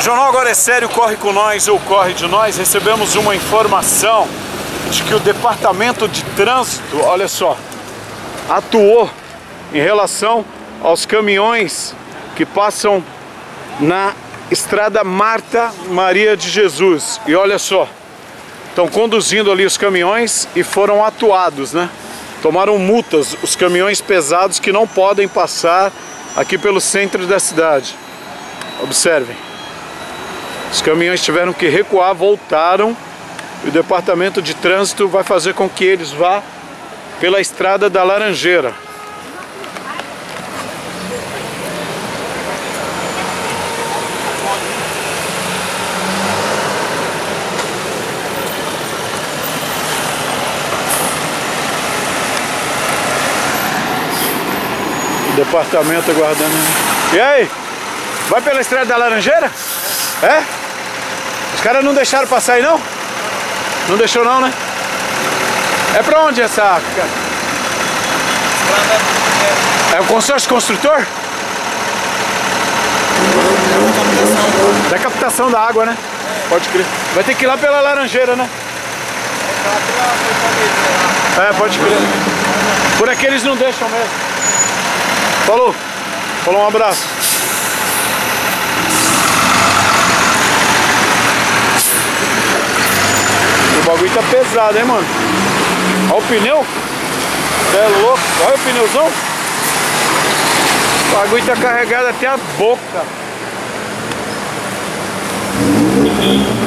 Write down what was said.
Jornal Agora é Sério, corre com nós ou corre de nós. Recebemos uma informação de que o Departamento de Trânsito, olha só, atuou em relação aos caminhões que passam na estrada Marta Maria de Jesus. E olha só, estão conduzindo ali os caminhões e foram atuados, né? Tomaram multas os caminhões pesados que não podem passar aqui pelo centro da cidade. Observem. Os caminhões tiveram que recuar, voltaram, e o Departamento de Trânsito vai fazer com que eles vá pela estrada da Laranjeira. O departamento aguardando. E aí? Vai pela estrada da Laranjeira? É? Os caras não deixaram passar aí não? Não deixou não, né? É pra onde essa... É o consórcio construtor? Da captação da água, né? Pode crer. Vai ter que ir lá pela Laranjeira, né? É, pode crer. Por aqui eles não deixam mesmo. Falou. Falou, um abraço. O bagulho tá pesado, hein, mano? Olha o pneu. Você é louco? Olha o pneuzão. O bagulho tá carregado até a boca.